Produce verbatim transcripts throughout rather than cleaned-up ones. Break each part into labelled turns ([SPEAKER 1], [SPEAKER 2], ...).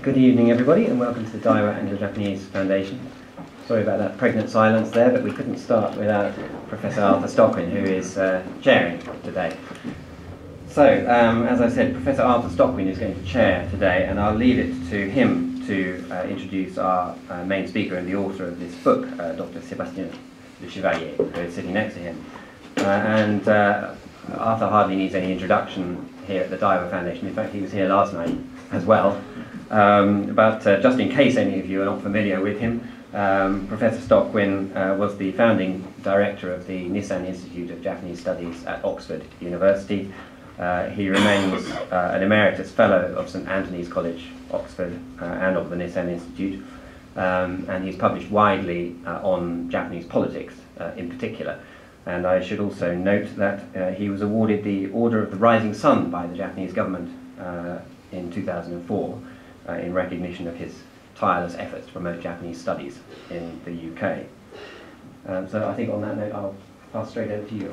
[SPEAKER 1] Good evening, everybody, and welcome to the Daiwa Anglo-Japanese Foundation. Sorry about that pregnant silence there, but we couldn't start without Professor Arthur Stockwin, who is uh, chairing today. So, um, as I said, Professor Arthur Stockwin is going to chair today, and I'll leave it to him to uh, introduce our uh, main speaker and the author of this book, uh, Doctor Sébastien Le Chevalier, who is sitting next to him. Uh, and uh, Arthur hardly needs any introduction here at the Daiwa Foundation. In fact, he was here last night as well. Um, but uh, just in case any of you are not familiar with him, um, Professor Stockwin uh, was the founding director of the Nissan Institute of Japanese Studies at Oxford University. Uh, he remains uh, an emeritus fellow of St Antony's College, Oxford, uh, and of the Nissan Institute. Um, and he's published widely uh, on Japanese politics uh, in particular. And I should also note that uh, he was awarded the Order of the Rising Sun by the Japanese government uh, in two thousand four uh, in recognition of his tireless efforts to promote Japanese studies in the U K. Um, so I think on that note I'll pass straight over to you.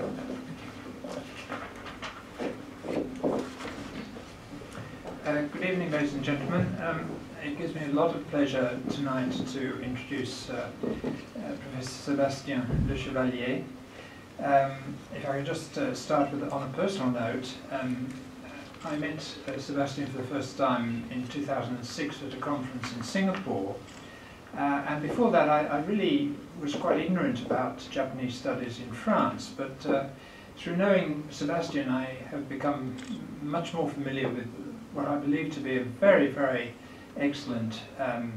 [SPEAKER 2] Uh, good evening, ladies and gentlemen. Um, it gives me a lot of pleasure tonight to introduce uh, uh, Professor Sébastien Le Chevalier. Um, if I could just uh, start with, on a personal note, um, I met uh, Sébastien for the first time in two thousand six at a conference in Singapore, uh, and before that I, I really was quite ignorant about Japanese studies in France, but uh, through knowing Sébastien I have become much more familiar with what I believe to be a very, very excellent um,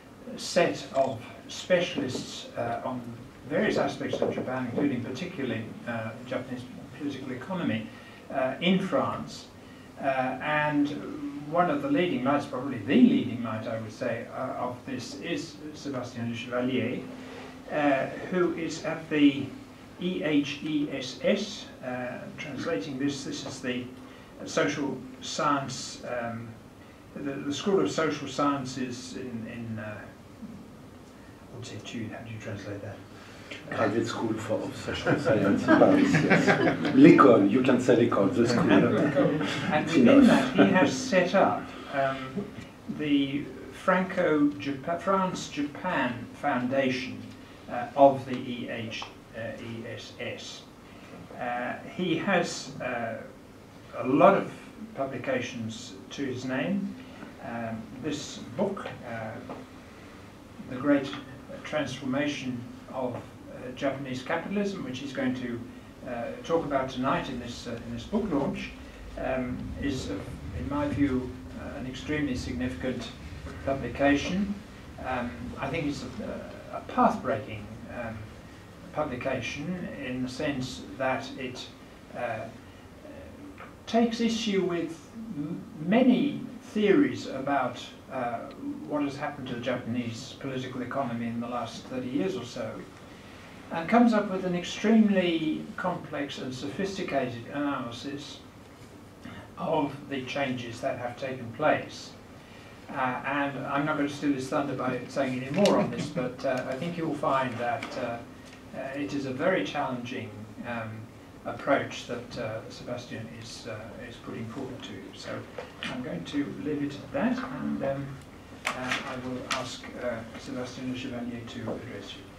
[SPEAKER 2] set of specialists uh, on various aspects of Japan, including particularly uh, Japanese political economy uh, in France. Uh, and one of the leading lights, probably the leading light I would say, uh, of this is Sébastien Le Chevalier, uh, who is at the E H E S S, uh, translating this, this is the social science, um, the, the School of Social Sciences in, in uh, what's it, Jude, how do you translate that?
[SPEAKER 3] Graduate School for Social Science in Paris, yes. L'école, you can say l'école, the school.
[SPEAKER 2] And within that, he has set up um, the Franco-Japan, France-Japan Foundation uh, of the E H E S S. Uh, he has uh, a lot of publications to his name. Um, this book, uh, The Great Transformation of uh, Japanese Capitalism, which he's going to uh, talk about tonight in this, uh, in this book launch, um, is, uh, in my view, uh, an extremely significant publication. Um, I think it's a, a path-breaking um, publication in the sense that it uh, takes issue with m many theories about uh, what has happened to the Japanese political economy in the last thirty years or so, and comes up with an extremely complex and sophisticated analysis of the changes that have taken place. Uh, and I'm not going to steal his thunder by saying any more on this, but uh, I think you'll find that uh, uh, it is a very challenging um, approach that uh, Sébastien is, uh, is putting forward to. So I'm going to leave it at that, and um, uh, I will ask uh, Sébastien Le Chevalier to address you.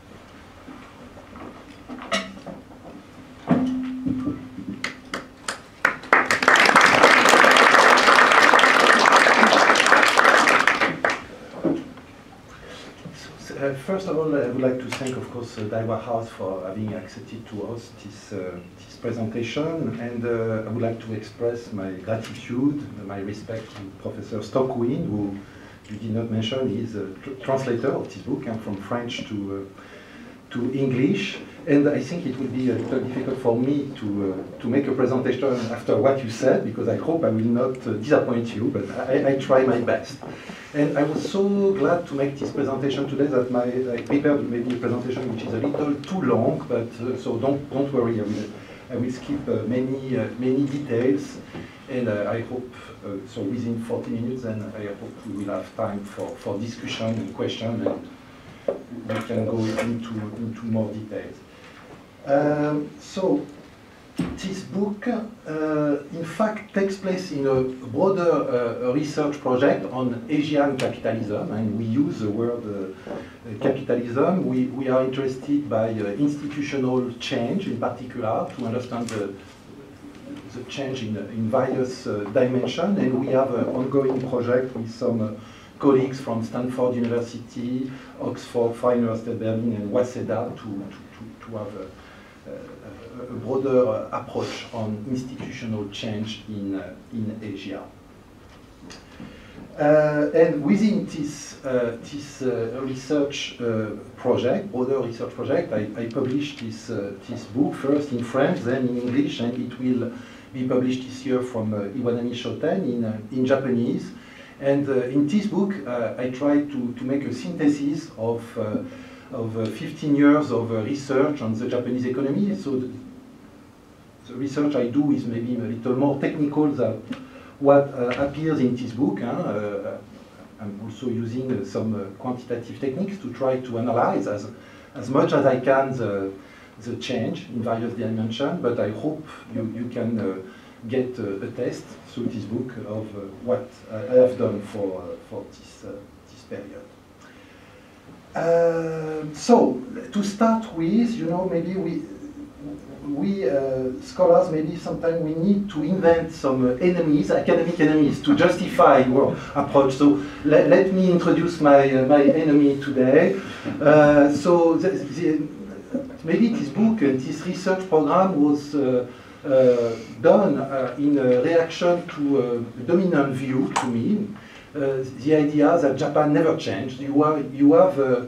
[SPEAKER 3] Uh, first of all, I would like to thank, of course, uh, Daiwa House for having accepted to host this, uh, this presentation, and uh, I would like to express my gratitude, my respect to Professor Stockwin, who you did not mention. He's a tr translator of this book, and from French to uh, to English, and I think it will be a little difficult for me to uh, to make a presentation after what you said, because I hope I will not uh, disappoint you, but I, I try my best. And I was so glad to make this presentation today that my I prepared maybe a presentation which is a little too long, but uh, so don't don't worry, I will I will skip uh, many uh, many details, and uh, I hope uh, so within forty minutes, and I hope we will have time for for discussion and question, and we can go into into more details. Um, so this book, uh, in fact, takes place in a broader uh, research project on Asian capitalism, and we use the word uh, capitalism. We, we are interested by uh, institutional change, in particular, to understand the, the change in, in various uh, dimensions, and we have an ongoing project with some uh, colleagues from Stanford University, Oxford, Freie Universität Berlin, and Waseda to, to, to have a, a, a broader uh, approach on institutional change in, uh, in Asia. Uh, and within this, uh, this uh, research uh, project, broader research project, I, I published this, uh, this book first in French, then in English, and it will be published this year from uh, Iwanami Shoten in, uh, in Japanese. And uh, in this book, uh, I tried to, to make a synthesis of, uh, of uh, fifteen years of uh, research on the Japanese economy. So the, the research I do is maybe a little more technical than what uh, appears in this book. Huh? Uh, I'm also using uh, some uh, quantitative techniques to try to analyze as, as much as I can the, the change in various dimensions, but I hope you, you can uh, get uh, a test through this book of uh, what I have done for, uh, for this, uh, this period. Uh, so, to start with, you know, maybe we, we uh, scholars, maybe sometimes we need to invent some uh, enemies, academic enemies, to justify our approach. So, le let me introduce my, uh, my enemy today. Uh, so, the, the, maybe this book and this research program was uh, Uh, done uh, in a reaction to a dominant view to me, uh, the idea that Japan never changed. You, are, you have a,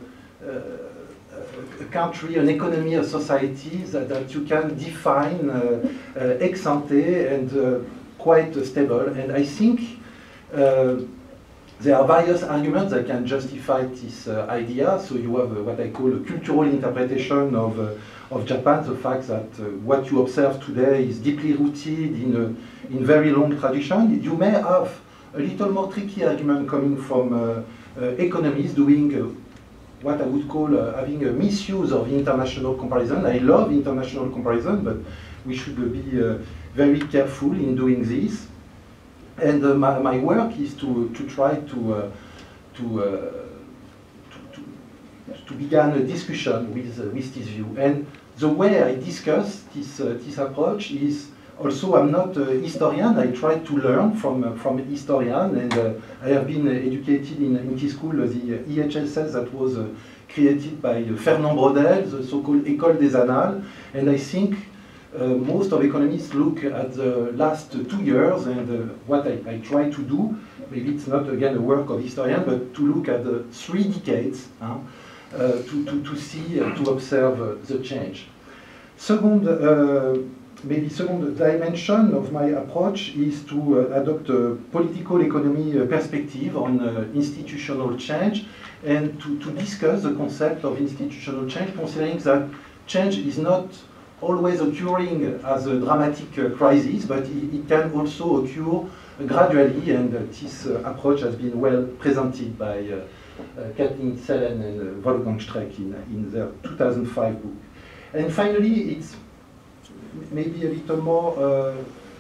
[SPEAKER 3] a, a country, an economy, a society that, that you can define uh, uh, ex ante and uh, quite uh, stable. And I think uh, there are various arguments that can justify this uh, idea. So you have uh, what I call a cultural interpretation of uh, of Japan, the fact that uh, what you observe today is deeply rooted in a in very long tradition. You may have a little more tricky argument coming from uh, uh, economists doing uh, what I would call uh, having a misuse of international comparison. I love international comparison, but we should uh, be uh, very careful in doing this. And uh, my, my work is to, to try to, uh, to, uh, to, to, to begin a discussion with, uh, with this view. And the way I discuss this, uh, this approach is also, I'm not a historian, I try to learn from, uh, from a historian, and uh, I have been uh, educated in, in this school, uh, the uh, E H S S that was uh, created by uh, Fernand Braudel, the so-called École des Annales, and I think uh, most of economists look at the last uh, two years, and uh, what I, I try to do, maybe it's not again a work of historian, but to look at the three decades, huh, uh, to, to, to see, uh, to observe uh, the change. Second, uh, maybe second dimension of my approach is to uh, adopt a political economy uh, perspective on uh, institutional change, and to, to discuss the concept of institutional change, considering that change is not always occurring as a dramatic uh, crisis, but it, it can also occur gradually, and uh, this uh, approach has been well presented by uh, uh, Kathleen Sellen and uh, Wolfgang Streeck in, in their two thousand five book. And finally, it's maybe a little more uh,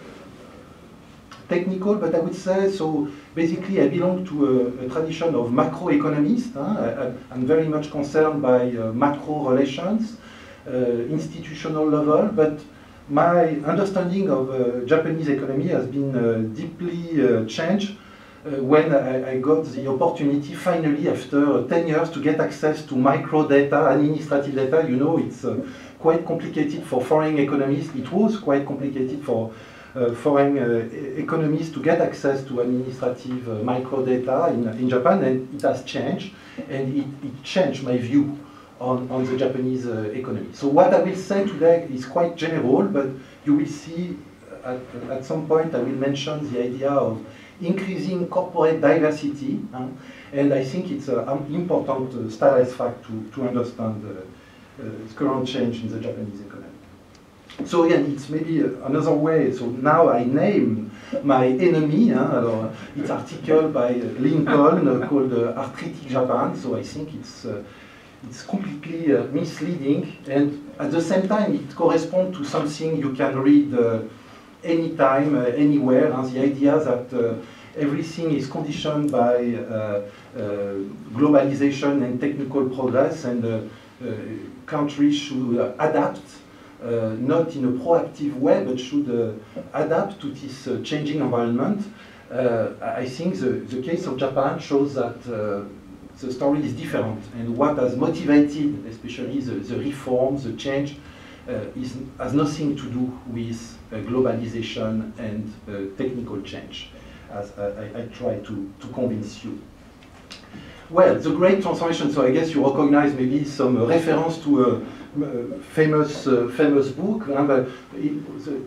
[SPEAKER 3] technical, but I would say, so basically I belong to a, a tradition of macroeconomists. Huh? I, I'm very much concerned by uh, macro relations, uh, institutional level, but my understanding of uh, Japanese economy has been uh, deeply uh, changed uh, when I, I got the opportunity finally after ten years to get access to micro data, administrative data. You know, it's uh, quite complicated for foreign economists. It was quite complicated for uh, foreign uh, economists to get access to administrative uh, micro data in, in Japan, and it has changed, and it, it changed my view on, on the Japanese uh, economy. So what I will say today is quite general, but you will see at, at some point I will mention the idea of increasing corporate diversity, huh? And I think it's an important uh, stylized fact to, to understand uh, Uh, current change in the Japanese economy. So again, it's maybe uh, another way. So now I name my enemy. Hein, alors, it's article by uh, Lincoln uh, called uh, Arthritic Japan. So I think it's uh, it's completely uh, misleading, and at the same time it corresponds to something you can read uh, anytime, uh, anywhere, and the idea that uh, everything is conditioned by uh, uh, globalization and technical progress, and uh, uh, countries should uh, adapt, uh, not in a proactive way, but should uh, adapt to this uh, changing environment. Uh, I think the, the case of Japan shows that uh, the story is different, and what has motivated, especially the, the reforms, the change, uh, is, has nothing to do with uh, globalization and uh, technical change, as I, I, I try to, to convince you. Well, the Great Transformation, so I guess you recognize maybe some uh, reference to a uh, famous, uh, famous book. Uh, but it, the,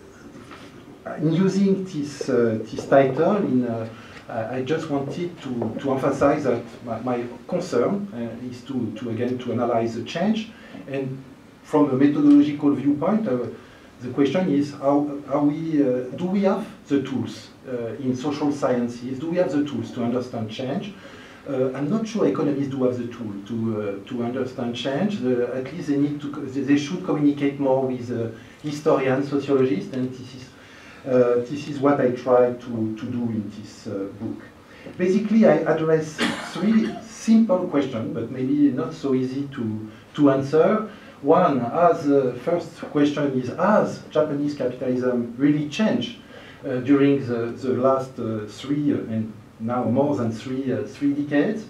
[SPEAKER 3] in using this, uh, this title, in, uh, I just wanted to, to emphasize that my, my concern uh, is to, to, again, to analyze the change. And from a methodological viewpoint, uh, the question is, how, how we, uh, do we have the tools uh, in social sciences? Do we have the tools to understand change? Uh, I'm not sure economists do have the tool to, uh, to understand change. Uh, at least they, need to, they should communicate more with uh, historians, sociologists, and this is Uh, this is what I try to, to do in this uh, book. Basically, I address three simple questions, but maybe not so easy to, to answer. One, as the uh, first question is, has Japanese capitalism really changed uh, during the, the last uh, three, uh, and now more than three, uh, three decades?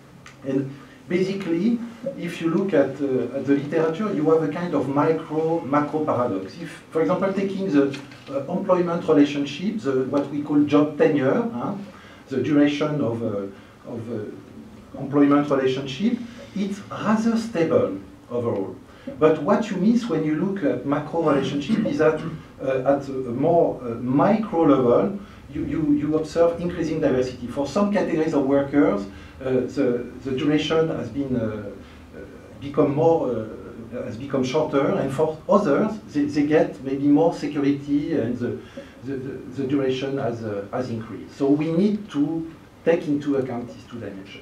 [SPEAKER 3] And basically, if you look at, uh, at the literature, you have a kind of micro, macro paradox. If, for example, taking the uh, employment relationship, the, what we call job tenure, huh, the duration of, uh, of uh, employment relationship, it's rather stable overall. But what you miss when you look at macro relationship is that uh, at a more uh, micro level, you, you, you observe increasing diversity. For some categories of workers, Uh, the, the duration has been uh, uh, become more uh, has become shorter, and for others they, they get maybe more security, and the the, the, the duration has uh, has increased. So we need to take into account these two dimensions.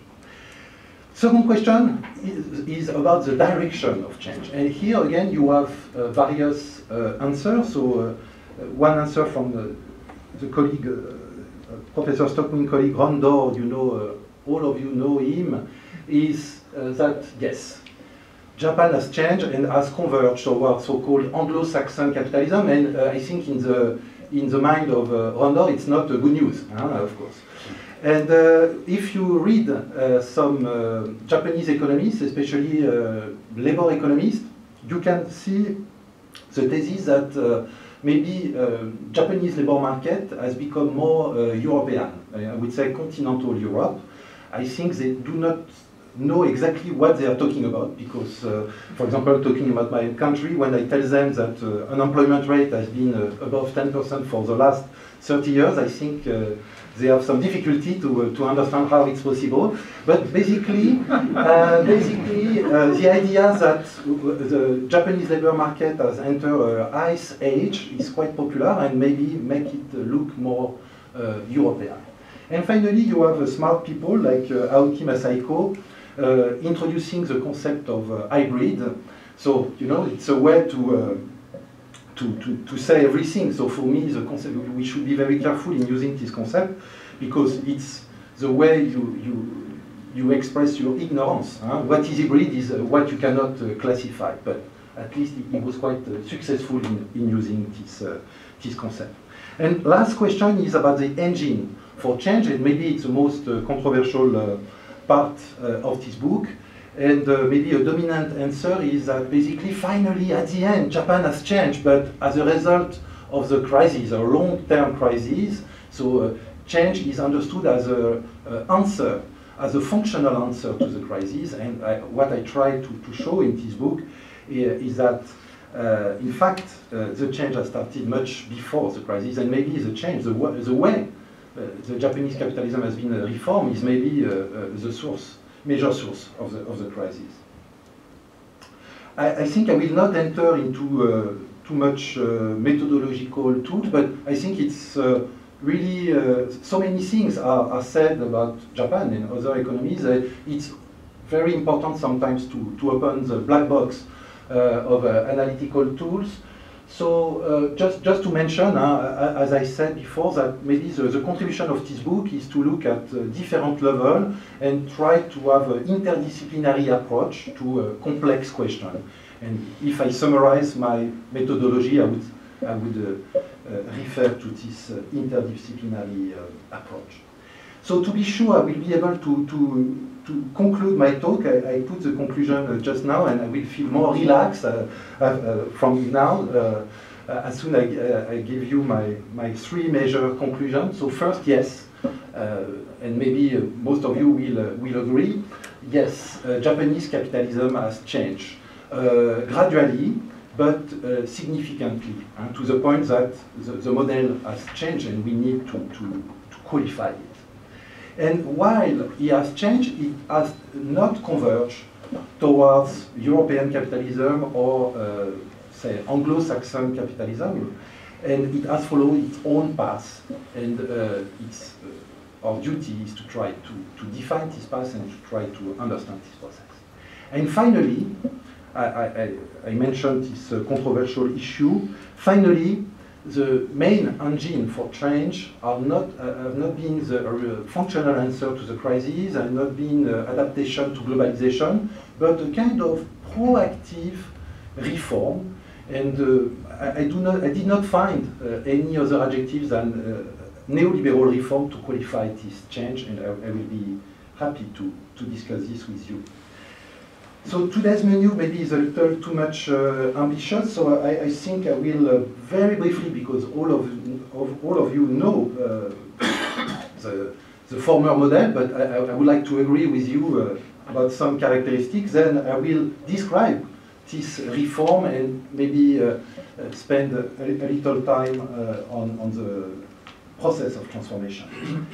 [SPEAKER 3] Second question is, is about the direction of change, and here again you have uh, various uh, answers. So uh, one answer from the, the colleague, uh, Professor Stockman colleague Rondo, you know. Uh, all of you know him, is uh, that, yes, Japan has changed and has converged toward so-called Anglo-Saxon capitalism, and uh, I think in the, in the mind of uh, Rondo, it's not uh, good news, huh, of course. And uh, if you read uh, some uh, Japanese economists, especially uh, labor economists, you can see the thesis that uh, maybe uh, Japanese labor market has become more uh, European, I would say continental Europe. I think they do not know exactly what they are talking about, because, uh, for example, talking about my country, when I tell them that uh, unemployment rate has been uh, above ten percent for the last thirty years, I think uh, they have some difficulty to, uh, to understand how it's possible. But basically, uh, basically uh, the idea that the Japanese labor market has entered an ice age is quite popular, and maybe make it look more uh, European. And finally, you have uh, smart people like uh, Aoki Masaiko uh, introducing the concept of uh, hybrid. So, you know, it's a way to, uh, to, to, to say everything. So for me, the concept, we should be very careful in using this concept, because it's the way you, you, you express your ignorance. Huh? What is hybrid is uh, what you cannot uh, classify, but at least he was quite uh, successful in, in using this, uh, this concept. And last question is about the engine for change, and maybe it's the most uh, controversial uh, part uh, of this book. And uh, maybe a dominant answer is that basically, finally, at the end, Japan has changed, but as a result of the crisis, a long-term crisis. So uh, change is understood as an answer, as a functional answer to the crisis. And I, what I try to, to show in this book is that Uh, in fact, uh, the change has started much before the crisis, and maybe the change, the, the way uh, the Japanese capitalism has been uh, reformed is maybe uh, uh, the source, major source of the, of the crisis. I, I think I will not enter into uh, too much uh, methodological tools, but I think it's uh, really, uh, so many things are, are said about Japan and other economies. Uh, it's very important sometimes to, to open the black box uh, of uh, analytical tools. So uh, just, just to mention, uh, as I said before, that maybe the, the contribution of this book is to look at uh, different levels and try to have an interdisciplinary approach to a complex question. And if I summarize my methodology, I would, I would uh, uh, refer to this uh, interdisciplinary uh, approach. So to be sure I will be able to, to, to conclude my talk, I, I put the conclusion uh, just now, and I will feel more relaxed uh, uh, from now, uh, as soon as I, uh, I give you my, my three major conclusions. So first, yes, uh, and maybe uh, most of you will, uh, will agree, yes, uh, Japanese capitalism has changed, uh, gradually, but uh, significantly, uh, to the point that the, the model has changed and we need to, to, to qualify it. And while it has changed, it has not converged towards European capitalism or, uh, say, Anglo-Saxon capitalism, and it has followed its own path. And uh, it's, uh, our duty is to try to, to define this path and to try to understand this process. And finally, I, I, I mentioned this uh, controversial issue. Finally, the main engine for change are not, uh, have not been the uh, functional answer to the crisis and not been uh, adaptation to globalization, but a kind of proactive reform. And uh, I, I, do not, I did not find uh, any other adjectives than uh, neoliberal reform to qualify this change, and I, I will be happy to, to discuss this with you. So today's menu maybe is a little too much uh, ambitious, so I, I think I will uh, very briefly, because all of, of, all of you know uh, the, the former model, but I, I would like to agree with you uh, about some characteristics. Then I will describe this reform and maybe uh, uh, spend a, a little time uh, on, on the process of transformation.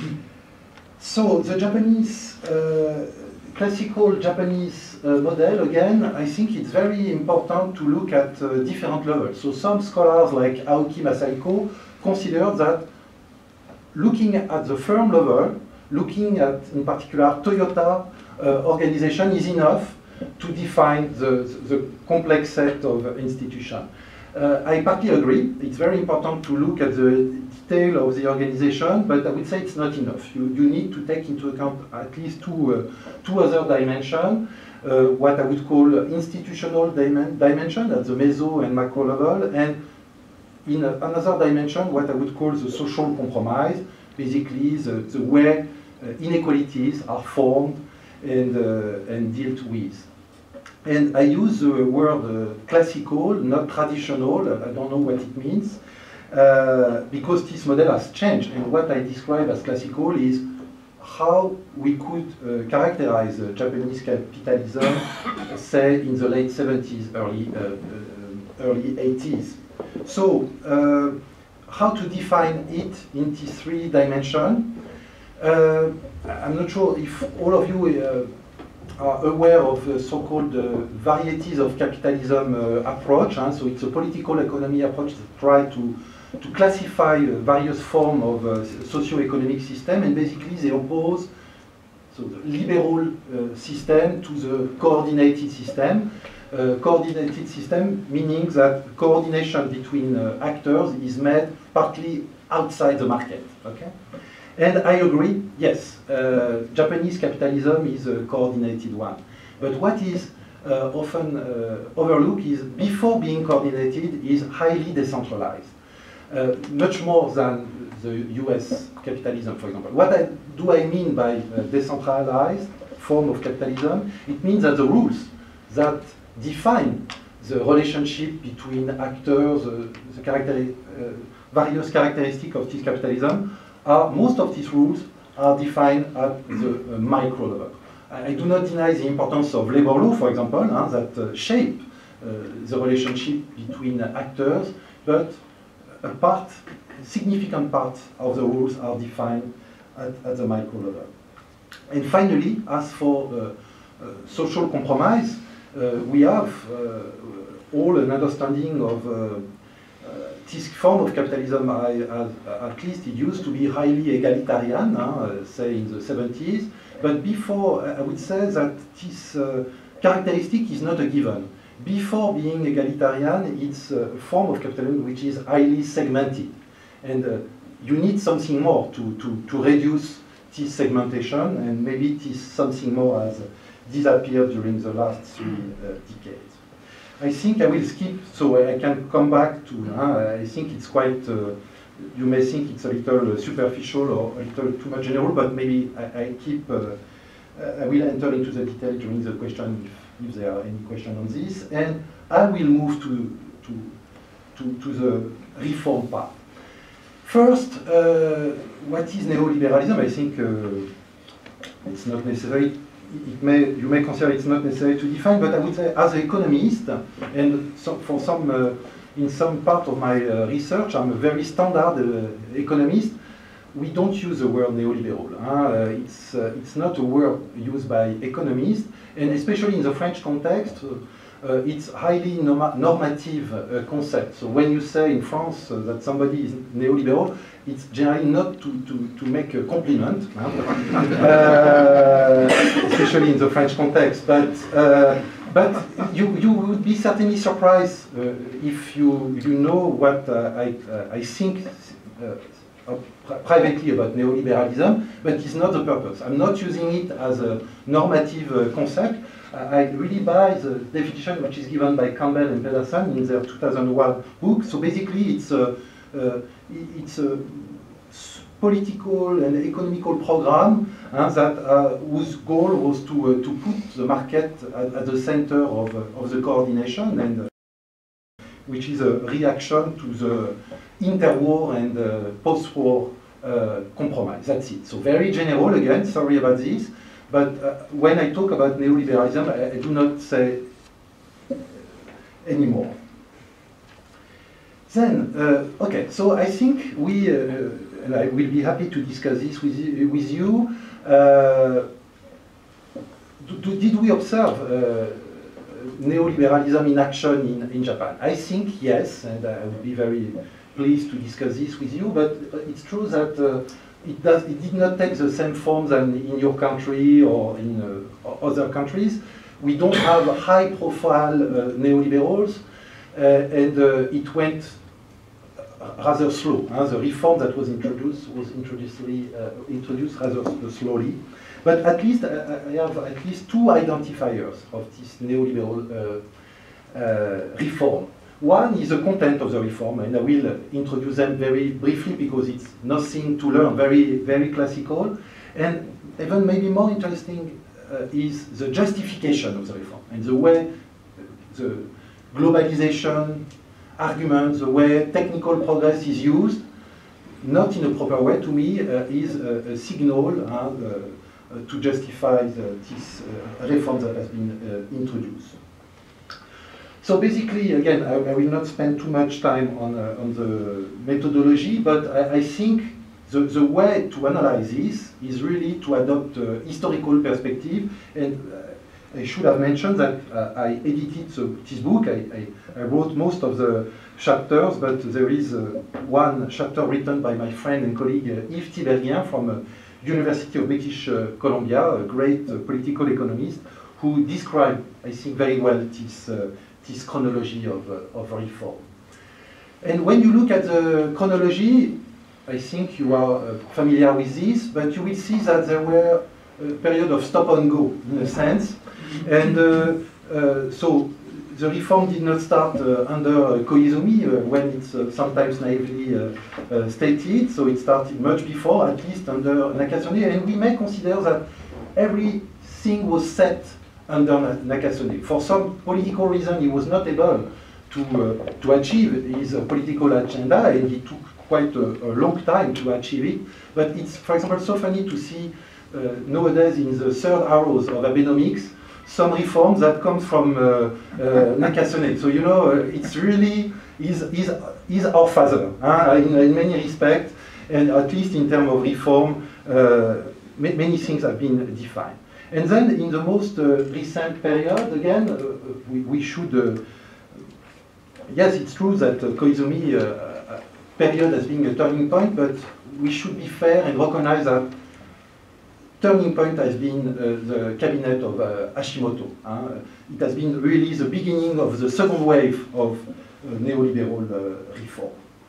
[SPEAKER 3] So the Japanese uh, classical Japanese uh, model, again, I think it's very important to look at uh, different levels. So some scholars like Aoki Masahiko consider that looking at the firm level, looking at, in particular, Toyota uh, organization is enough to define the, the complex set of institutions. Uh, I partly agree. It's very important to look at the detail of the organization, but I would say it's not enough. You, you need to take into account at least two, uh, two other dimensions, uh, what I would call institutional dimen dimension at the meso and macro level, and in a, another dimension, what I would call the social compromise, basically the, the way uh, inequalities are formed and, uh, and dealt with. And I use the word uh, classical, not traditional. I don't know what it means, uh, because this model has changed. And what I describe as classical is how we could uh, characterize uh, Japanese capitalism, say, in the late seventies, early, uh, uh, early eighties. So, uh, how to define it in these three dimensions? Uh, I'm not sure if all of you uh, are aware of the so-called uh, varieties of capitalism uh, approach. Huh? So it's a political economy approach that tries to, to classify uh, various forms of uh, socio-economic system, and basically they oppose so the liberal uh, system to the coordinated system. Uh, coordinated system meaning that coordination between uh, actors is made partly outside the market. Okay? And I agree, yes, uh, Japanese capitalism is a coordinated one. But what is uh, often uh, overlooked is, before being coordinated, is highly decentralized. Uh, much more than the U S capitalism, for example. What I, do I mean by uh, decentralized form of capitalism? It means that the rules that define the relationship between actors, uh, the character, uh, various characteristics of this capitalism, are, most of these rules are defined at the uh, micro level. I, I do not deny the importance of labor law, for example, huh, that uh, shape uh, the relationship between actors, but a part, a significant part of the rules are defined at, at the micro level. And finally, as for uh, uh, social compromise, uh, we have uh, all an understanding of uh, this form of capitalism. I, uh, at least it used to be highly egalitarian, uh, say in the seventies, But before, I would say that this uh, characteristic is not a given. Before being egalitarian, it's a form of capitalism which is highly segmented. And uh, you need something more to, to, to reduce this segmentation, and maybe this something more has disappeared during the last three uh, decades. I think I will skip, so I can come back to, uh, I think it's quite, uh, you may think it's a little superficial or a little too much general, but maybe I, I keep, uh, I will enter into the detail during the question if, if there are any questions on this, and I will move to, to, to, to the reform part. First, uh, what is neoliberalism? I think uh, it's not necessary. It may, you may consider it's not necessary to define, but I would say as an economist, and so for some, uh, in some part of my uh, research, I'm a very standard uh, economist. We don't use the word neoliberal. Uh, it's, uh, it's not a word used by economists, and especially in the French context, uh, uh, it's highly norma normative uh, concept. So when you say in France uh, that somebody is neoliberal, it's generally not to, to, to make a compliment, uh, especially in the French context, but, uh, but you, you would be certainly surprised uh, if you, you know what uh, I, uh, I think uh, uh, privately about neoliberalism, but it's not the purpose. I'm not using it as a normative uh, concept. I really buy the definition which is given by Campbell and Pedersen in their two thousand one book. So basically it's a, uh, it's a political and economical program uh, that uh, whose goal was to, uh, to put the market at, at the center of, uh, of the coordination, and uh, which is a reaction to the interwar and uh, post-war uh, compromise. That's it. So very general again, sorry about this. But uh, when I talk about neoliberalism, I, I do not say anymore. Then, uh, okay, so I think we, uh, and I will be happy to discuss this with you. With you. Uh, do, do, did we observe uh, neoliberalism in action in, in Japan? I think yes, and I would be very pleased to discuss this with you, but it's true that uh, It, does, it did not take the same form than in your country or in uh, other countries. We don't have high-profile uh, neoliberals, uh, and uh, it went rather slow. Huh? The reform that was introduced was introduced, uh, introduced rather slowly. But at least uh, I have at least two identifiers of this neoliberal uh, uh, reform. One is the content of the reform, and I will introduce them very briefly because it's nothing to learn, very, very classical. And even maybe more interesting uh, is the justification of the reform and the way the globalization arguments, the way technical progress is used, not in a proper way, to me, uh, is a, a signal uh, uh, to justify the, this uh, reform that has been uh, introduced. So basically, again, I, I will not spend too much time on, uh, on the methodology, but I, I think the, the way to analyze this is really to adopt a historical perspective. And uh, I should have mentioned that uh, I edited the, this book. I, I, I wrote most of the chapters, but there is uh, one chapter written by my friend and colleague uh, Yves Tiberghien from uh, University of British uh, Columbia, a great uh, political economist, who described, I think, very well this uh, this chronology of, uh, of reform. And when you look at the chronology, I think you are uh, familiar with this, but you will see that there were a period of stop and go, in a sense. And uh, uh, so the reform did not start uh, under uh, Koizumi, uh, when it's uh, sometimes naively uh, uh, stated, so it started much before, at least under Nakasone, and we may consider that everything was set under Nakasone. For some political reason, he was not able to, uh, to achieve his uh, political agenda, and it took quite a, a long time to achieve it. But it's, for example, so funny to see uh, nowadays in the third arrows of Abenomics some reforms that come from uh, uh, Nakasone. So, you know, uh, it's really, he's, he's, he's our father, huh? in, in many respects, and at least in terms of reform, uh, many things have been defined. And then in the most uh, recent period, again, uh, we, we should, uh, yes, it's true that uh, Koizumi uh, period has been a turning point, but we should be fair and recognize that turning point has been uh, the cabinet of uh, Hashimoto. Uh, it has been really the beginning of the second wave of uh, neoliberal uh, reform.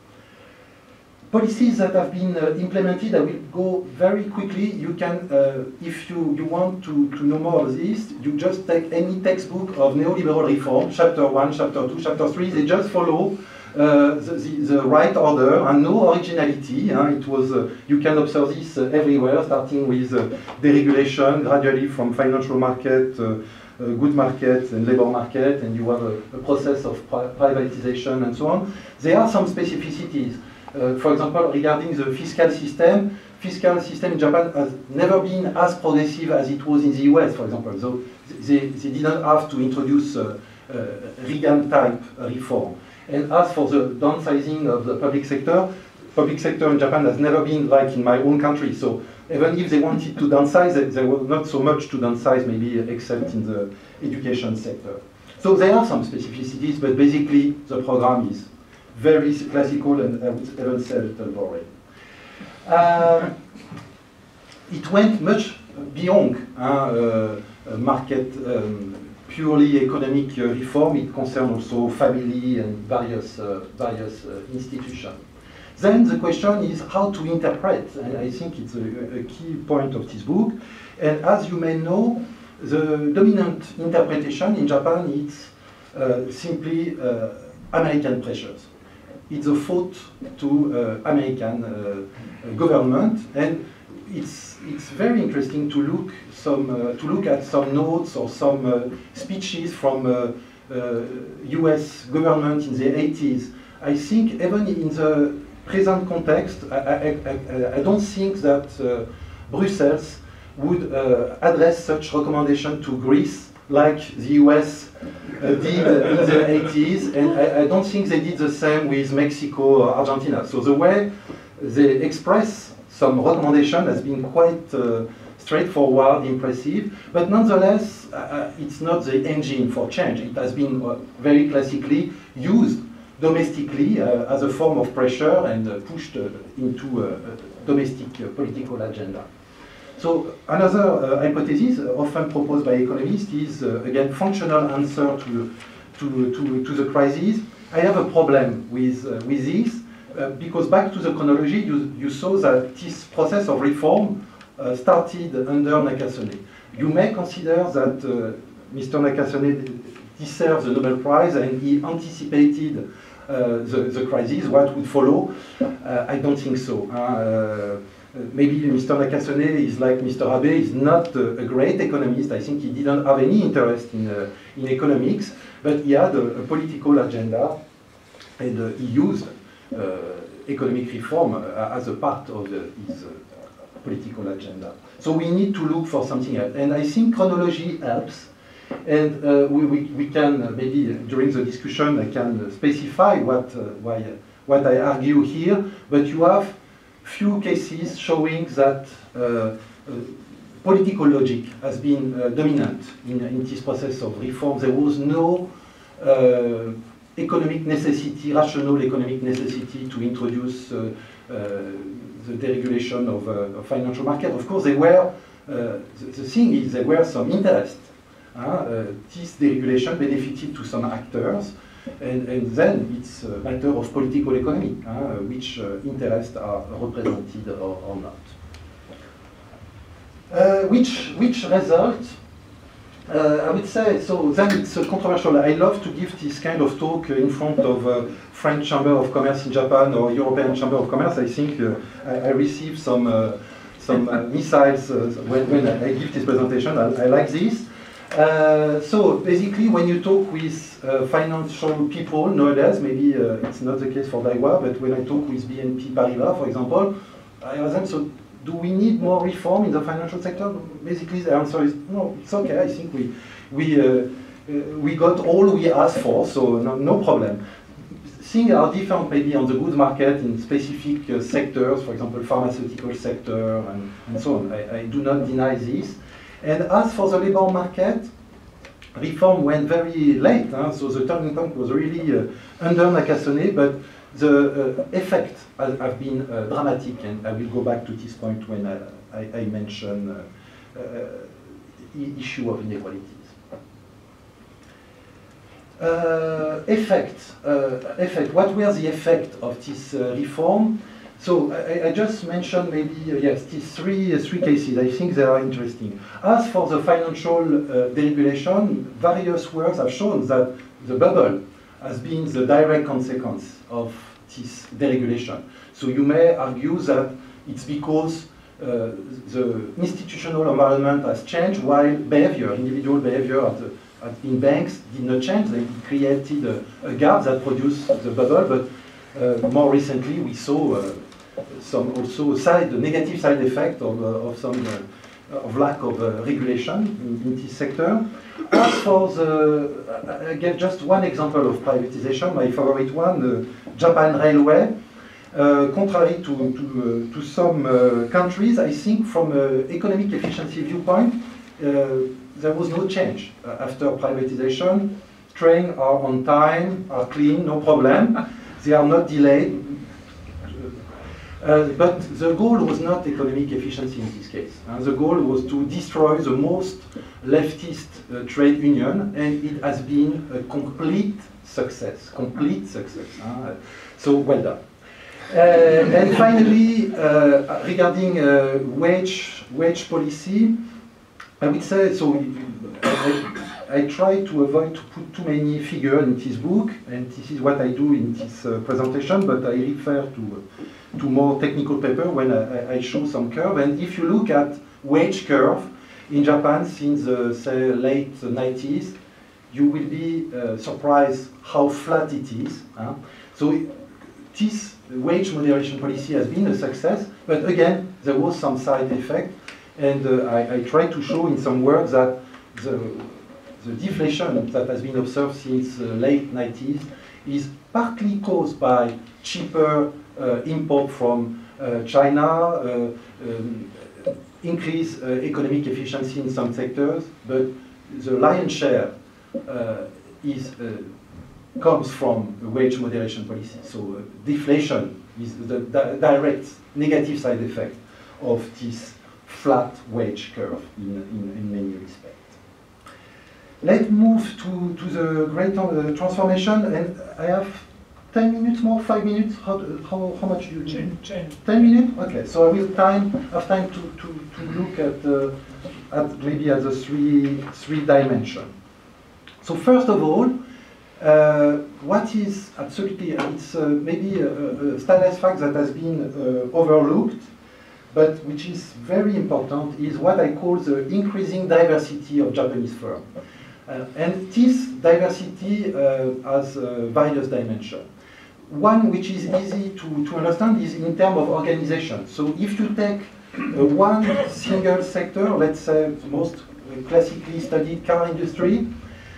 [SPEAKER 3] Policies that have been uh, implemented, I will go very quickly. You can, uh, if you, you want to, to know more of this, you just take any textbook of neoliberal reform, chapter one, chapter two, chapter three, they just follow uh, the, the, the right order and no originality. Uh, it was, uh, you can observe this uh, everywhere, starting with uh, deregulation, gradually from financial market, uh, uh, good market and labor market, and you have a, a process of pri privatization and so on. There are some specificities. Uh, for example, regarding the fiscal system, fiscal system in Japan has never been as progressive as it was in the U S, for example. So they, they didn't have to introduce uh, uh, Reagan-type reform. And as for the downsizing of the public sector, public sector in Japan has never been like in my own country. So even if they wanted to downsize, there was not so much to downsize, maybe except in the education sector. So there are some specificities, but basically the program is very classical and I would even say a little boring. Uh, it went much beyond uh, uh, market um, purely economic uh, reform. It concerned also family and various uh, various uh, institutions. Then the question is how to interpret, and I think it's a, a key point of this book. And as you may know, the dominant interpretation in Japan is uh, simply uh, American pressures. It's a fault to uh, American uh, government, and it's it's very interesting to look some uh, to look at some notes or some uh, speeches from uh, uh, U S government in the eighties. I think even in the present context, I, I, I, I don't think that uh, Brussels would uh, address such recommendation to Greece like the U S uh, did in the eighties, and I, I don't think they did the same with Mexico or Argentina. So the way they express some recommendation has been quite uh, straightforward, impressive, but nonetheless, uh, it's not the engine for change. It has been uh, very classically used domestically uh, as a form of pressure and uh, pushed uh, into a, a domestic uh, political agenda. So another uh, hypothesis uh, often proposed by economists is, uh, again, functional answer to, to, to, to the crisis. I have a problem with, uh, with this, uh, because back to the chronology, you, you saw that this process of reform uh, started under Nakasone. You may consider that uh, Mister Nakasone deserves the Nobel Prize and he anticipated uh, the, the crisis, what would follow. Uh, I don't think so. Uh, Maybe Mister Nakasone is like Mister Abe, is not a, a great economist. I think he didn't have any interest in, uh, in economics, but he had a, a political agenda, and uh, he used uh, economic reform uh, as a part of the, his uh, political agenda. So we need to look for something else. And I think chronology helps. And uh, we, we, we can, uh, maybe uh, during the discussion, I can uh, specify what, uh, why, uh, what I argue here, but you have few cases showing that uh, uh, political logic has been uh, dominant in, in this process of reform. There was no uh, economic necessity, rational economic necessity to introduce uh, uh, the deregulation of uh, financial market. Of course, there were, uh, the, the thing is, there were some interest. Uh, uh, this deregulation benefited to some actors. And, and then it's a matter of political economy, uh, which uh, interests are represented or, or not. Uh, which, which result, uh, I would say, so then it's uh, controversial. I love to give this kind of talk uh, in front of uh, French Chamber of Commerce in Japan or European Chamber of Commerce. I think uh, I, I received some, uh, some uh, missiles uh, when, when I give this presentation. I, I like this. Uh, so basically, when you talk with uh, financial people nowadays, maybe uh, it's not the case for Daiwa, but when I talk with B N P Paribas, for example, I ask them, so do we need more reform in the financial sector? Basically, the answer is no, it's okay. I think we, we, uh, uh, we got all we asked for, so no, no problem. Things are different maybe on the goods market in specific uh, sectors, for example, pharmaceutical sector and, and so on. I, I do not deny this. And as for the labor market, reform went very late, huh? So the turning point was really uh, under Nakasone, but the uh, effect has, have been uh, dramatic, and I will go back to this point when I, I, I mention uh, uh, issue of inequalities. Uh, effect, uh, effect. What were the effect of this uh, reform? So I, I just mentioned maybe uh, yes, these three uh, three cases. I think they are interesting. As for the financial uh, deregulation, various works have shown that the bubble has been the direct consequence of this deregulation. So you may argue that it's because uh, the institutional environment has changed while behavior, individual behavior at the in banks did not change. They created a, a gap that produced the bubble, but uh, more recently we saw uh, some also side, negative side effect of, uh, of some uh, of lack of uh, regulation in, in this sector. As for the, I gave just one example of privatization, my favorite one, the Japan Railway. Uh, contrary to, to, uh, to some uh, countries, I think from an economic efficiency viewpoint, uh, there was no change uh, after privatization. Trains are on time, are clean, no problem. They are not delayed. Uh, but the goal was not economic efficiency in this case. Uh, the goal was to destroy the most leftist uh, trade union, and it has been a complete success. Complete success. Uh, so well done. Uh, and finally, uh, regarding uh, wage wage policy, I would say, so I, I try to avoid to put too many figures in this book, and this is what I do in this uh, presentation, but I refer to, to more technical paper when I, I show some curve. And if you look at wage curve in Japan since the say, late nineties, you will be uh, surprised how flat it is. Huh? So it, this wage moderation policy has been a success, but again, there was some side effect. And uh, I, I try to show in some words that the, the deflation that has been observed since the uh, late nineties is partly caused by cheaper uh, import from uh, China, uh, um, increased uh, economic efficiency in some sectors, but the lion's share uh, is, uh, comes from the wage moderation policy. So uh, deflation is the di direct negative side effect of this flat wage curve in, in, in many respects. Let's move to, to the great uh, transformation, and I have ten minutes more, five minutes, how, how, how much do you need?
[SPEAKER 2] ten.
[SPEAKER 3] ten minutes? Okay, so I will time, have time to, to, to look at, uh, at maybe at the three, three dimension. So first of all, uh, what is absolutely, it's uh, maybe a, a status fact that has been uh, overlooked, but which is very important, is what I call the increasing diversity of Japanese firms. Uh, and this diversity uh, has uh, various dimensions. One which is easy to, to understand is in terms of organization. So if you take uh, one single sector, let's say the most classically studied car industry,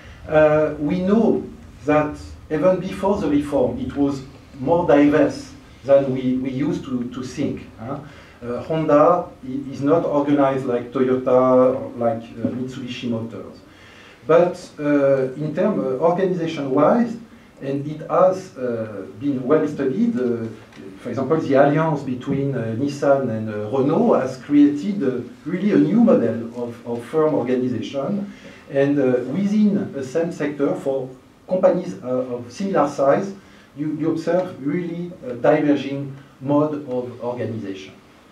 [SPEAKER 3] uh, we know that even before the reform, it was more diverse than we, we used to, to think. Huh? Uh, Honda is not organized like Toyota or like uh, Mitsubishi Motors. But uh, in terms uh, organization-wise, and it has uh, been well studied, uh, for example, the alliance between uh, Nissan and uh, Renault has created uh, really a new model of, of firm organization. And uh, within the same sector, for companies uh, of similar size, you, you observe really a diverging mode of organization.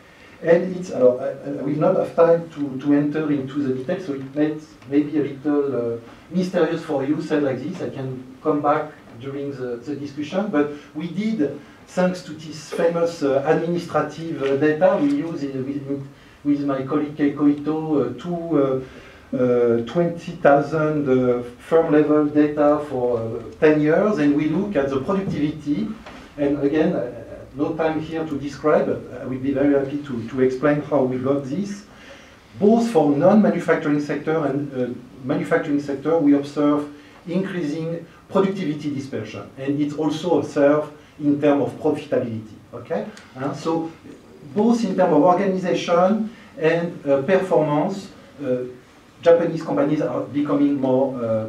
[SPEAKER 3] And it's, uh, I, I will not have time to, to enter into the details, so it may, maybe a little uh, mysterious for you, said like this. I can come back during the, the discussion, but we did, thanks to this famous uh, administrative uh, data, we use it with, with my colleague Keiko Ito, uh, two uh, uh, twenty thousand uh, firm level data for uh, ten years, and we look at the productivity, and again, uh, no time here to describe, but I will be very happy to, to explain how we got this. Both for non-manufacturing sector and uh, manufacturing sector, we observe increasing productivity dispersion, and it's also observed in terms of profitability, okay? Uh, so both in terms of organization and uh, performance, uh, Japanese companies are becoming more uh,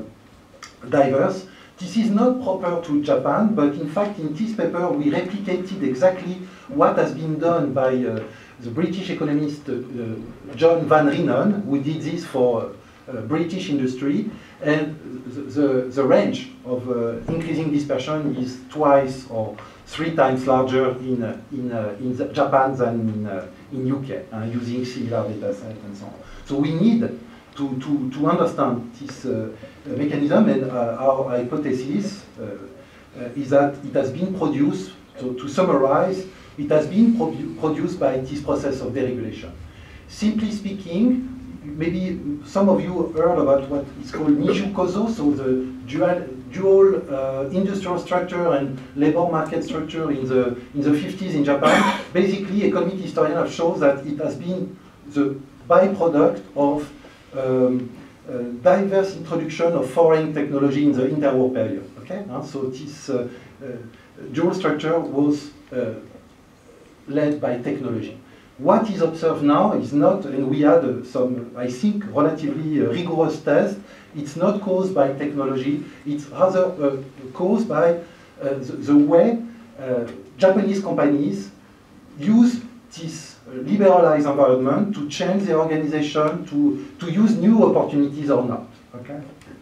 [SPEAKER 3] diverse. This is not proper to Japan, but in fact in this paper we replicated exactly what has been done by uh, the British economist uh, John Van Reenen, who did this for uh, British industry, and the, the, the range of uh, increasing dispersion is twice or three times larger in, uh, in, uh, in Japan than in, uh, in U K, uh, using similar data sets and so on. So we need to, to, to understand this uh, mechanism, and uh, our hypothesis uh, uh, is that it has been produced, so to summarize, it has been produ produced by this process of deregulation. Simply speaking, maybe some of you heard about what is called Niju Kozo, so the dual, dual uh, industrial structure and labor market structure in the, in the fifties in Japan. Basically, economic historians have shown that it has been the byproduct of um, uh, diverse introduction of foreign technology in the interwar period. Okay, uh, so this uh, uh, dual structure was uh, led by technology. What is observed now is not, and we had uh, some, I think, relatively uh, rigorous tests, it's not caused by technology, it's rather uh, caused by uh, the, the way uh, Japanese companies use this uh, liberalized environment to change their organization, to, to use new opportunities or not. Okay?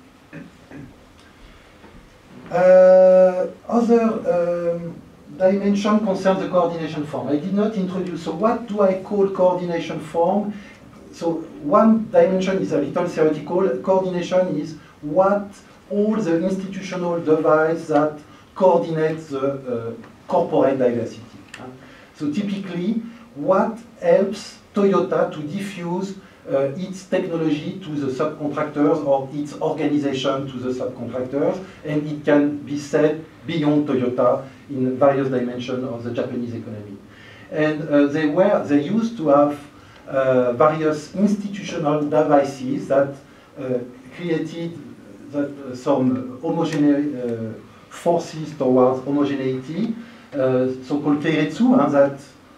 [SPEAKER 3] Uh, other um, dimension concerns the coordination form. I did not introduce, so what do I call coordination form? So one dimension is a little theoretical. Coordination is what all the institutional devices that coordinate the uh, corporate diversity. Uh, so typically, what helps Toyota to diffuse uh, its technology to the subcontractors or its organization to the subcontractors, and it can be said beyond Toyota in various dimensions of the Japanese economy. And uh, they were, they used to have uh, various institutional devices that uh, created that, uh, some homogeneous uh, forces towards homogeneity, uh, so-called keiretsu, uh, that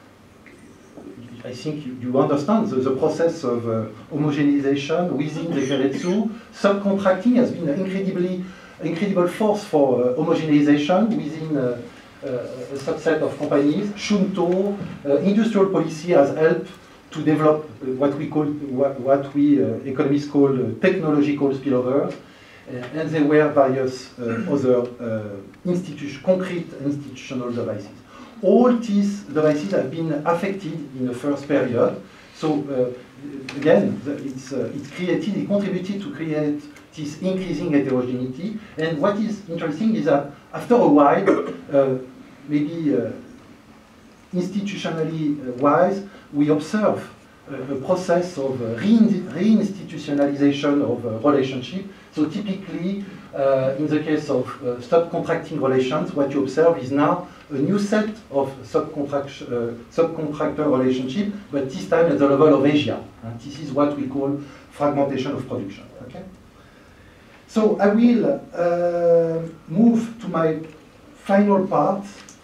[SPEAKER 3] I think you, you understand the, the process of uh, homogenization within the keiretsu. Subcontracting has been an incredibly incredible force for uh, homogenization within uh, uh, a subset of companies. Shunto, uh, industrial policy has helped to develop uh, what we call, what, what we uh, economists call uh, technological spillovers, uh, and there were various uh, other uh, institution, concrete institutional devices. All these devices have been affected in the first period. So uh, again, the, it's, uh, it created, it contributed to create this increasing heterogeneity. And what is interesting is that after a while, uh, maybe uh, institutionally uh, wise, we observe uh, a process of uh, reinstitutionalization of uh, relationship. So typically, uh, in the case of uh, subcontracting relations, what you observe is now a new set of subcontract, uh, subcontractor relationship, but this time at the level of Asia. And this is what we call fragmentation of production. Okay? So I will uh, move to my final part.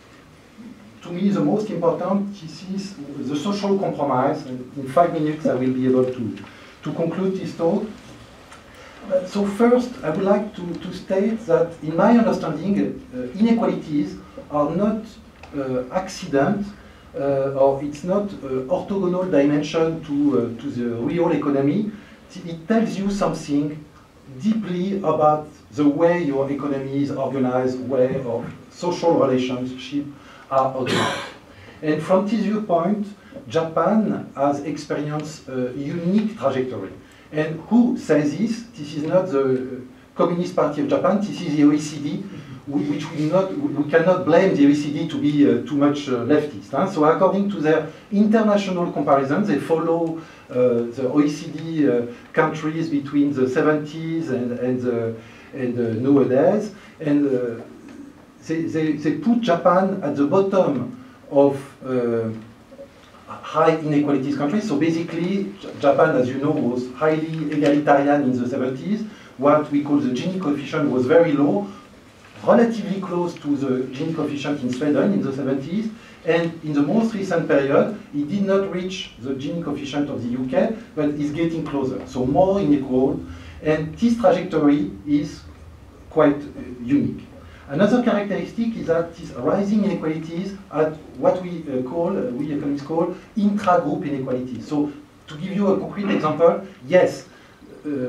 [SPEAKER 3] To me, the most important, this is the social compromise. And in five minutes, I will be able to, to conclude this talk. Uh, so first, I would like to, to state that, in my understanding, uh, inequalities are not uh, accident, uh, or it's not uh, orthogonal dimension to, uh, to the real economy. It tells you something deeply about the way your economy is organized, way of social relationships are organized. And from this viewpoint, Japan has experienced a unique trajectory. And who says this? This is not the Communist Party of Japan, this is the O E C D, which we, not, we cannot blame the O E C D to be uh, too much uh, leftist. Huh? So according to their international comparisons, they follow uh, the O E C D uh, countries between the seventies and, and, uh, and uh, nowadays. And uh, they, they, they put Japan at the bottom of uh, high inequalities countries. So basically, Japan, as you know, was highly egalitarian in the seventies. What we call the Gini coefficient was very low, relatively close to the Gini coefficient in Sweden in the seventies. And in the most recent period, it did not reach the Gini coefficient of the U K, but is getting closer. So more unequal. And this trajectory is quite uh, unique. Another characteristic is that these rising inequalities are what we uh, call, uh, we economists call, intra-group inequalities. So, to give you a concrete example, yes, uh,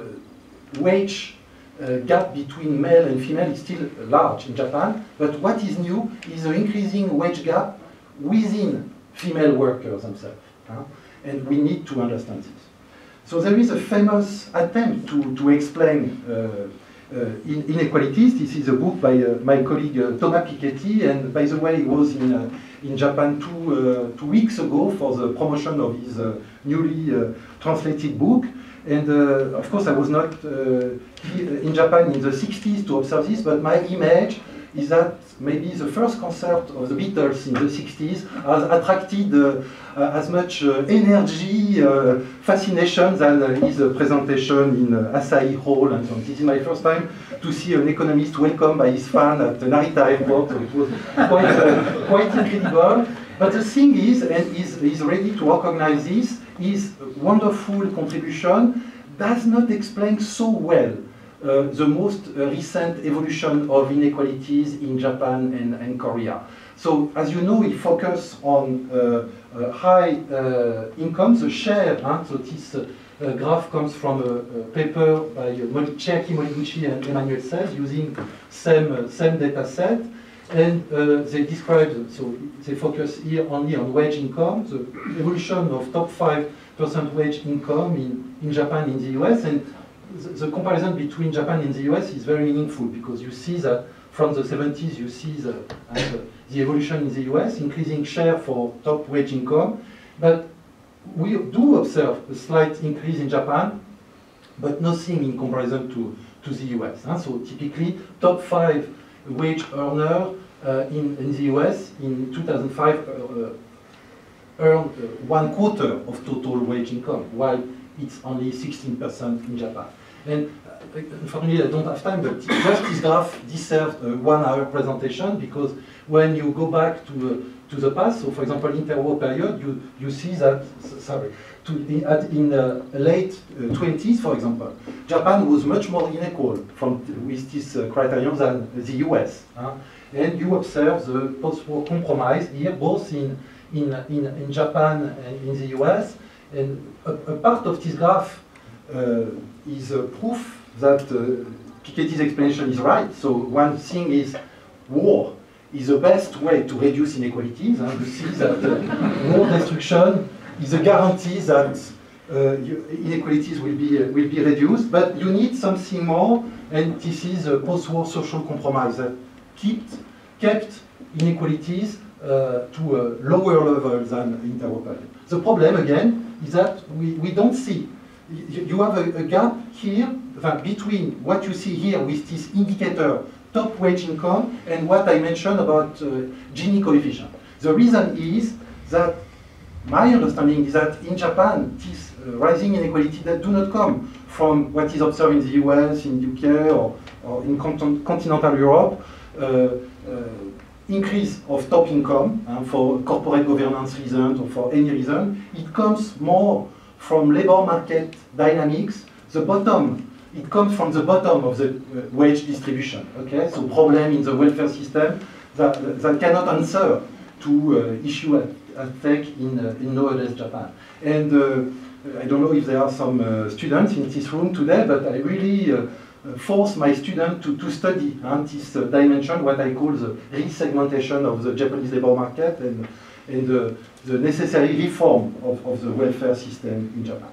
[SPEAKER 3] wage uh, gap between male and female is still large in Japan, but what is new is the increasing wage gap within female workers themselves. Huh? And we need to understand this. So there is a famous attempt to, to explain uh, uh, in, inequalities. This is a book by uh, my colleague uh, Thomas Piketty, and by the way, he was in, uh, in Japan two, uh, two weeks ago for the promotion of his uh, newly uh, translated book. And uh, of course, I was not uh, in Japan in the sixties to observe this, but my image is that maybe the first concert of the Beatles in the sixties has attracted uh, uh, as much uh, energy, uh, fascination than uh, his uh, presentation in uh, Asahi Hall and so on. This is my first time to see an economist welcomed by his fan at the Narita airport, so it was quite, uh, quite incredible. But the thing is, and is, is ready to recognize this, his wonderful contribution does not explain so well Uh, the most uh, recent evolution of inequalities in Japan and, and Korea. So, as you know, we focus on uh, uh, high uh, incomes, the share. Huh? So this uh, uh, graph comes from a, a paper by uh, Cherki Moriguchi and Emmanuel Saez using same uh, same data set, and uh, they describe. So they focus here only on wage income, the evolution of top five percent wage income in in Japan, in the U S, and the comparison between Japan and the U S is very meaningful, because you see that from the seventies you see the, uh, the evolution in the U S, increasing share for top wage income, but we do observe a slight increase in Japan, but nothing in comparison to, to the U S. Huh? So typically top five wage earner uh, in, in the U S in two thousand five uh, earned uh, one quarter of total wage income, while it's only sixteen percent in Japan. And uh, unfortunately, I don't have time, but just this graph deserves a one-hour presentation, because when you go back to, uh, to the past, so for example, interwar period, you, you see that, sorry, to, in, at, in uh, late uh, twenties, for example, Japan was much more unequal from, with this uh, criterion than the U S. Huh? And you observe the post-war compromise here, both in, in, in, in Japan and in the U S, and a, a part of this graph uh, is a proof that uh, Piketty's explanation is right. So one thing is, war is the best way to reduce inequalities. And you see that uh, war destruction is a guarantee that uh, inequalities will be, uh, will be reduced. But you need something more, and this is a post-war social compromise that kept, kept inequalities uh, to a lower level than interwar period. The problem, again, is that we, we don't see. You, you have a, a gap here between what you see here with this indicator, top wage income, and what I mentioned about uh, Gini coefficient. The reason is that my understanding is that in Japan, this uh, rising inequality that do not come from what is observed in the U S, in U K, or, or in continent, continental Europe, uh, uh, increase of top income uh, for corporate governance reasons or for any reason. It comes more from labor market dynamics. The bottom, it comes from the bottom of the uh, wage distribution. Okay, so problem in the welfare system that, that cannot answer to uh, issue at, at stake in, uh, in nowadays Japan. And uh, I don't know if there are some uh, students in this room today, but I really uh, force my students to, to study uh, this uh, dimension, what I call the resegmentation of the Japanese labor market, and, and the, the necessary reform of, of the welfare system in Japan.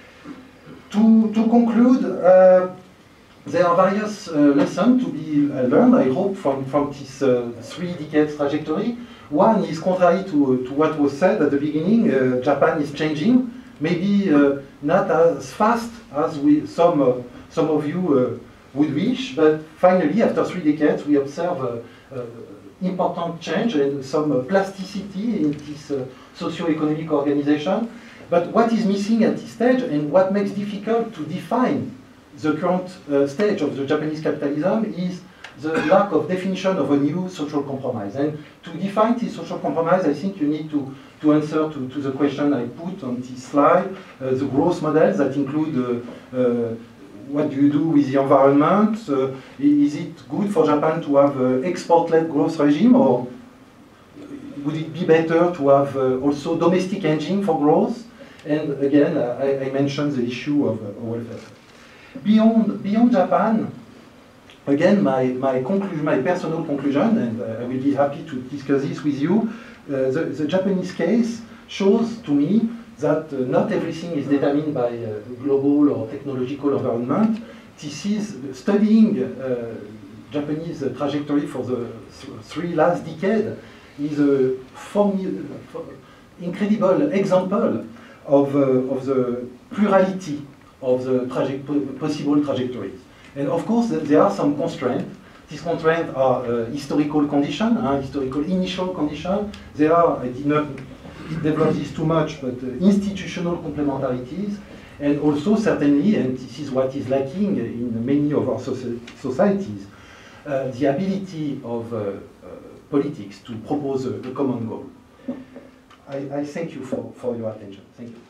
[SPEAKER 3] To, to conclude, uh, there are various uh, lessons to be uh, learned, I hope, from, from this uh, three decades trajectory. One is contrary to, to what was said at the beginning. uh, Japan is changing, maybe uh, not as fast as we, some, uh, some of you uh, would wish, but finally, after three decades, we observe uh, uh, important change and some uh, plasticity in this uh, socio-economic organization. But what is missing at this stage, and what makes difficult to define the current uh, stage of the Japanese capitalism, is the lack of definition of a new social compromise. And to define this social compromise, I think you need to, to answer to, to the question I put on this slide, uh, the growth models that include uh, uh, what do you do with the environment? Uh, is it good for Japan to have an export-led growth regime, or would it be better to have uh, also domestic engine for growth? And again, uh, I, I mentioned the issue of uh, welfare. Beyond, beyond Japan, again, my, my, conclusion, my personal conclusion, and uh, I will be happy to discuss this with you, uh, the, the Japanese case shows to me that uh, not everything is determined by uh, global or technological environment. This is studying uh, Japanese uh, trajectory for the th three last decades is a incredible example of, uh, of the plurality of the traje possible trajectories. And of course, there are some constraints. These constraints are uh, historical conditions, uh, historical initial conditions. There are, I did not develop this too much, but uh, institutional complementarities. And also, certainly, and this is what is lacking in many of our soci societies, uh, the ability of uh, uh, politics to propose a, a common goal. I, I thank you for, for your attention. Thank you.